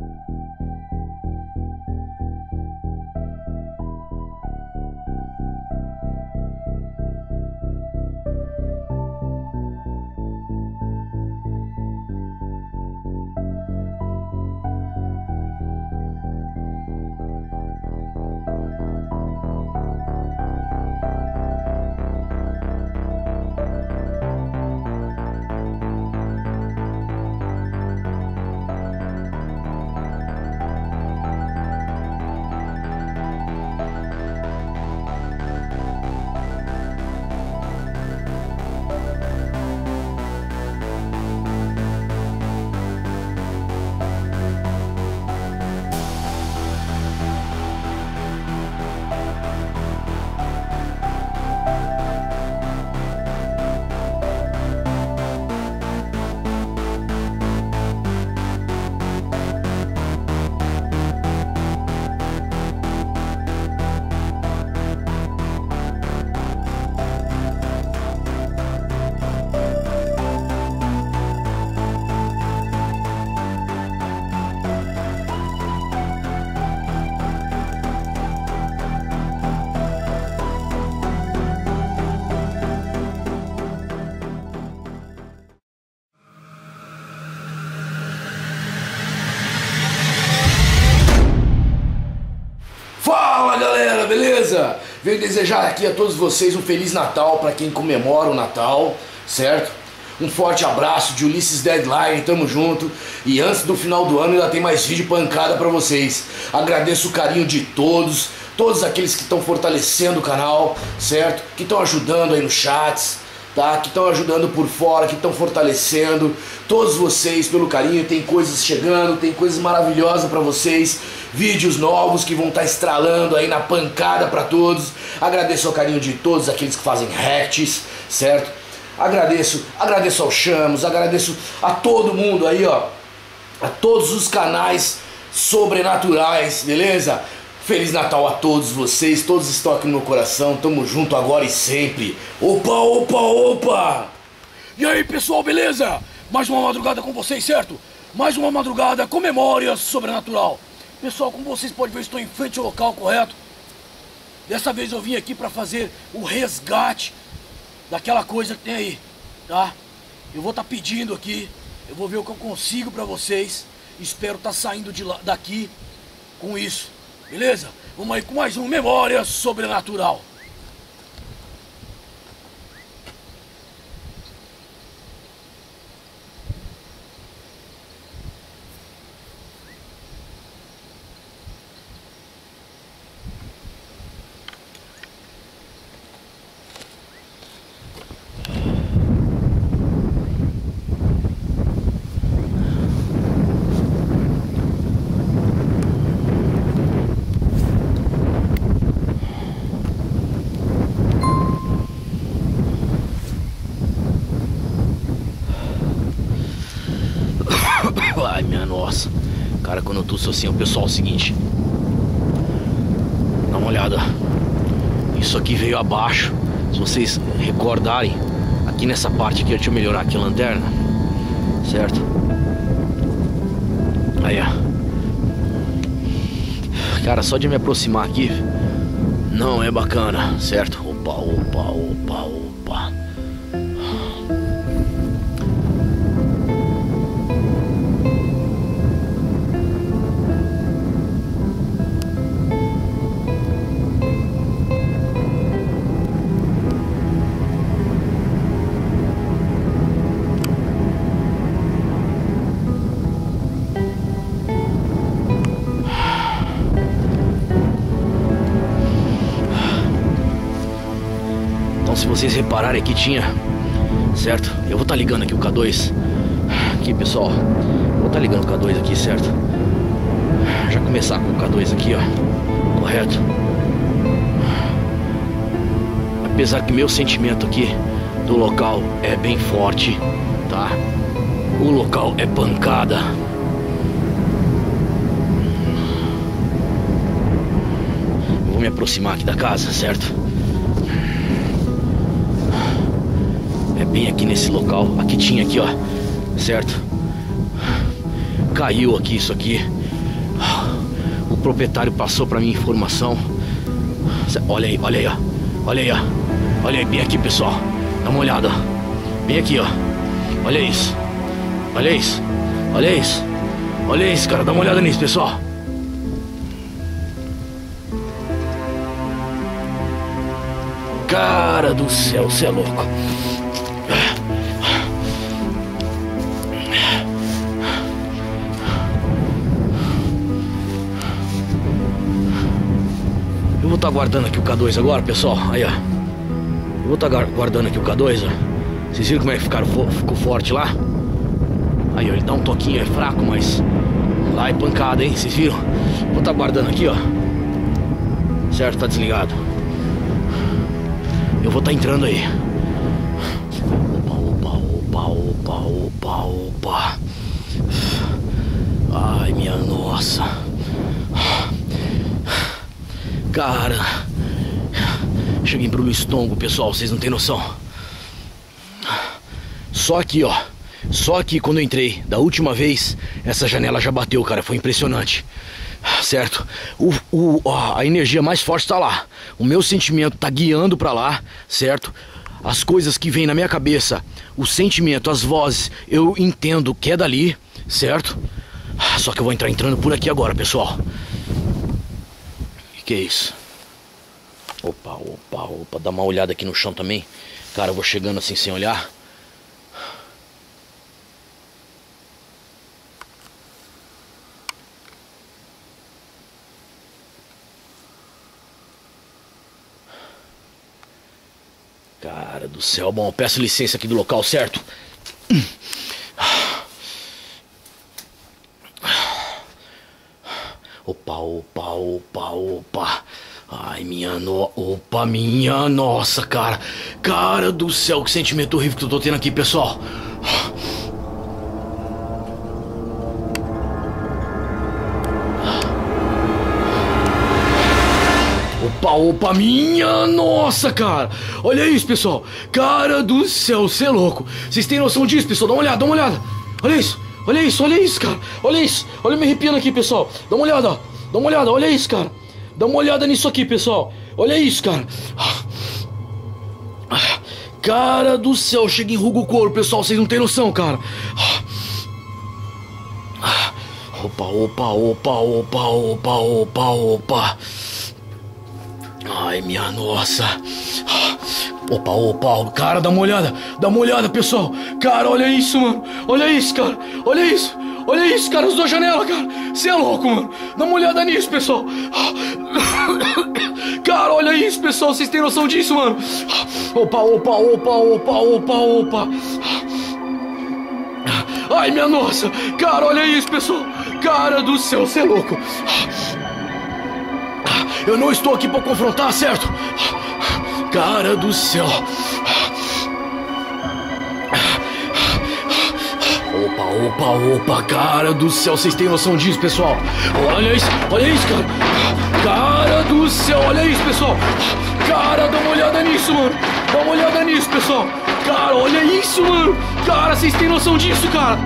Beleza? Venho desejar aqui a todos vocês um Feliz Natal para quem comemora o Natal, certo? Um forte abraço de Ulisses Deadline, tamo junto. E antes do final do ano ainda tem mais vídeo pancada para vocês. Agradeço o carinho de todos, todos aqueles que estão fortalecendo o canal, certo? Que estão ajudando aí nos chats, tá? Que estão ajudando por fora, que estão fortalecendo. Todos vocês pelo carinho, tem coisas chegando, tem coisas maravilhosas para vocês. Vídeos novos que vão estar estralando aí na pancada para todos. Agradeço o carinho de todos aqueles que fazem reacts, certo? Agradeço ao Chamos, agradeço a todo mundo aí, ó. A todos os canais sobrenaturais, beleza? Feliz Natal a todos vocês, todos estão aqui no meu coração, tamo junto agora e sempre. Opa, opa, opa! E aí pessoal, beleza? Mais uma madrugada com vocês, certo? Mais uma madrugada com memória sobrenatural. Pessoal, como vocês podem ver, estou em frente ao local, correto? Dessa vez eu vim aqui para fazer o resgate daquela coisa que tem aí, tá? Eu vou estar pedindo aqui, eu vou ver o que eu consigo para vocês. Espero estar saindo daqui com isso, beleza? Vamos aí com mais um Memória Sobrenatural. Ai, minha nossa. Cara, quando eu tuço assim, o pessoal é o seguinte. Dá uma olhada. Isso aqui veio abaixo. Se vocês recordarem, aqui nessa parte aqui, deixa eu melhorar aqui a lanterna. Certo? Aí, ó. Cara, só de me aproximar aqui não é bacana, certo? Opa, opa, opa, opa. Se vocês repararem aqui tinha, certo? Eu vou estar ligando aqui o K2. Aqui, pessoal, vou estar ligando o K2 aqui, certo? Já começar com o K2 aqui, ó. Correto? Apesar que meu sentimento aqui do local é bem forte, tá? O local é pancada. Eu vou me aproximar aqui da casa, certo? É bem aqui nesse local. Aqui tinha aqui, ó. Certo? Caiu aqui isso aqui. proprietário passou pra mim informação. Olha aí, olha aí, ó. Olha aí, ó. Olha aí, bem aqui, pessoal. Dá uma olhada, ó. Bem aqui, ó. Olha isso. Olha isso. Olha isso. Olha isso, cara. Dá uma olhada nisso, pessoal. Cara do céu, você é louco. Eu vou estar guardando aqui o K2 agora, pessoal. Aí, ó. Eu vou estar guardando aqui o K2, ó. Vocês viram como é que ficou forte lá? Aí, ó, ele dá um toquinho, é fraco, mas lá é pancada, hein? Vocês viram? Vou estar guardando aqui, ó. Certo, tá desligado. Eu vou estar entrando aí. Opa, opa, opa, opa, opa. Ai, minha nossa. Cara, cheguei pro meu estômago, pessoal, vocês não tem noção. Só aqui, ó. Só aqui quando eu entrei, da última vez, essa janela já bateu, cara, foi impressionante. Certo? A energia mais forte tá lá. O meu sentimento tá guiando pra lá, certo? As coisas que vêm na minha cabeça, o sentimento, as vozes, eu entendo que é dali, certo? Só que eu vou entrando por aqui agora, pessoal. Que é isso? Opa, opa, opa, dá uma olhada aqui no chão também. Cara, eu vou chegando assim sem olhar. Cara do céu, bom, eu peço licença aqui do local, certo? Opa, opa, opa, opa. Ai, minha nossa, cara. Cara do céu, que sentimento horrível que eu tô tendo aqui, pessoal. Opa, opa, minha nossa, cara. Olha isso, pessoal. Cara do céu, você é louco. Vocês têm noção disso, pessoal? Dá uma olhada, dá uma olhada. Olha isso, olha isso, olha isso, cara. Olha isso, olha me arrepiando aqui, pessoal. Dá uma olhada, ó. Dá uma olhada, olha isso, cara. Dá uma olhada nisso aqui, pessoal. Olha isso, cara. Cara do céu, chega e enruga o couro, pessoal. Vocês não têm noção, cara. Opa, opa, opa, opa, opa, opa, opa. Ai, minha nossa. Opa, opa, cara, dá uma olhada, pessoal. Cara, olha isso, mano. Olha isso, cara. Olha isso. Olha isso, cara, as duas janelas, cara. Você é louco, mano. Dá uma olhada nisso, pessoal. Cara, olha isso, pessoal. Vocês têm noção disso, mano? Opa, opa, opa, opa, opa, opa. Ai, minha nossa. Cara, olha isso, pessoal. Cara do céu, você é louco. Eu não estou aqui pra confrontar, certo? Cara do céu. Opa, opa, opa, cara do céu, vocês têm noção disso, pessoal? Olha isso, cara. Cara do céu, olha isso, pessoal. Cara, dá uma olhada nisso, mano. Dá uma olhada nisso, pessoal. Cara, olha isso, mano. Cara, vocês têm noção disso, cara?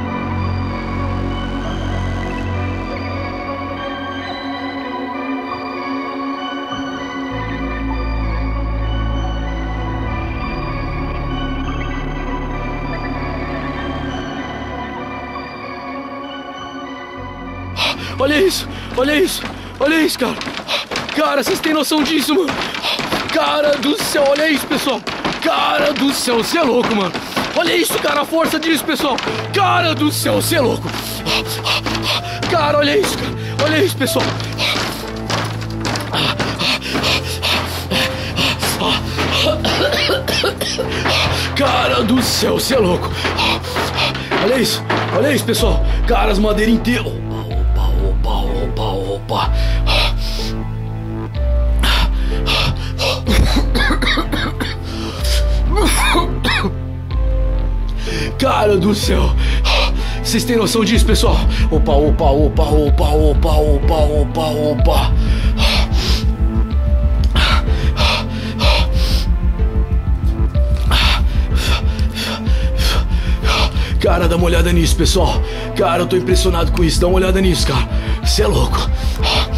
Olha isso, olha isso, olha isso, cara. Cara, vocês têm noção disso, mano? Cara do céu, olha isso, pessoal. Cara do céu, você é louco, mano. Olha isso, cara, a força disso, pessoal. Cara do céu, você é louco. Cara, olha isso, cara. Olha isso, pessoal. Cara do céu, você é louco. Olha isso, pessoal. Cara, as madeiras inteiras. Opa. Cara do céu. Vocês têm noção disso, pessoal? Opa. Cara, dá uma olhada nisso, pessoal. Cara, eu tô impressionado com isso. Dá uma olhada nisso, cara. Você é louco.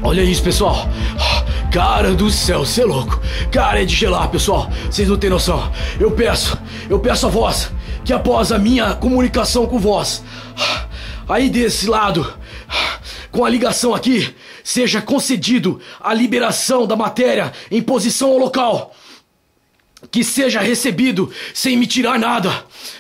Olha isso, pessoal. Cara do céu, cê é louco. Cara, é de gelar, pessoal. Vocês não tem noção. Eu peço a vós que após a minha comunicação com vós, aí desse lado, com a ligação aqui, seja concedido a liberação da matéria em posição ao local. Que seja recebido sem me tirar nada.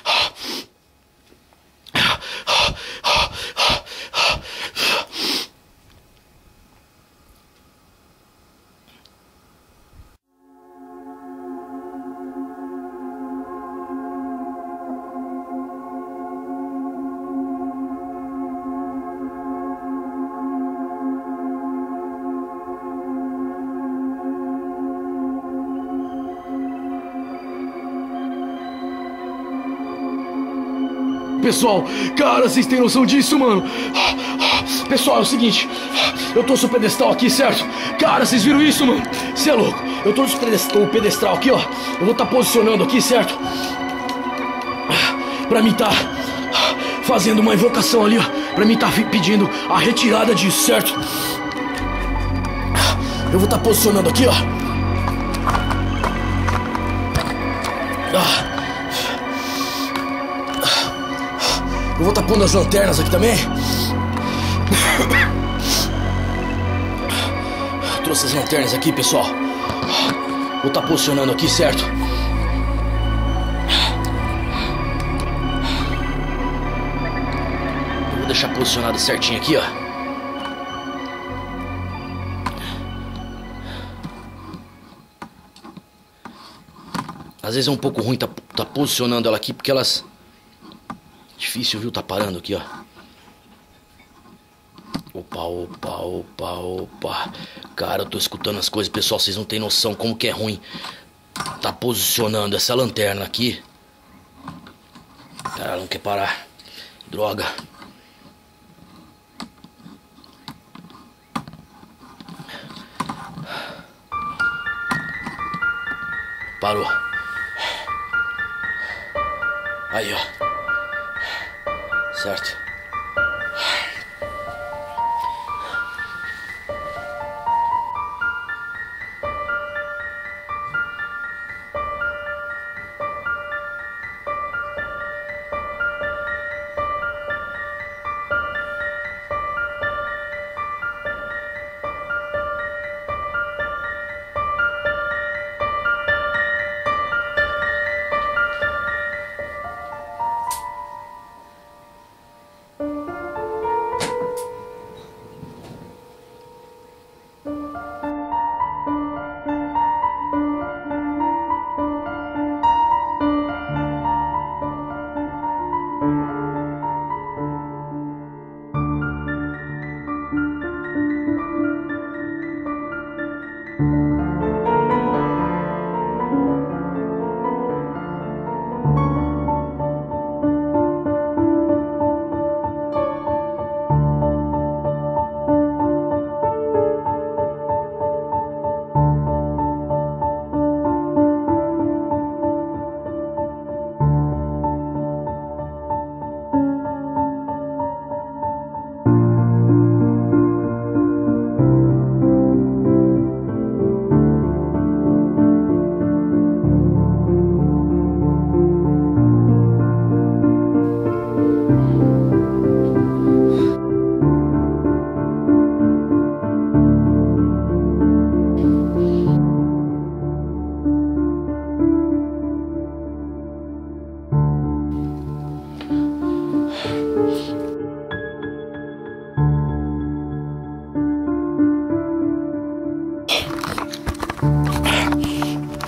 Pessoal, cara, vocês têm noção disso, mano? Pessoal, é o seguinte, eu tô sobre o pedestal aqui, certo? Cara, vocês viram isso, mano? Cê é louco. Eu tô sobre o pedestal aqui, ó. Eu vou estar posicionando aqui, certo? Pra mim tá fazendo uma invocação ali, ó. Pra mim tá pedindo a retirada disso, certo? Eu vou estar posicionando aqui, ó. Eu vou estar pondo as lanternas aqui também. Trouxe as lanternas aqui, pessoal. Vou estar posicionando aqui, certo? Eu vou deixar posicionado certinho aqui, ó. Às vezes é um pouco ruim tá posicionando ela aqui, porque elas... Difícil, viu? Tá parando aqui, ó. Opa. Cara, eu tô escutando as coisas, pessoal. Vocês não tem noção como que é ruim tá posicionando essa lanterna aqui. Cara, ela não quer parar. Droga. Parou. Aí, ó. Certo.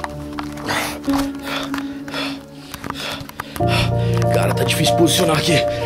Cara, tá difícil posicionar aqui.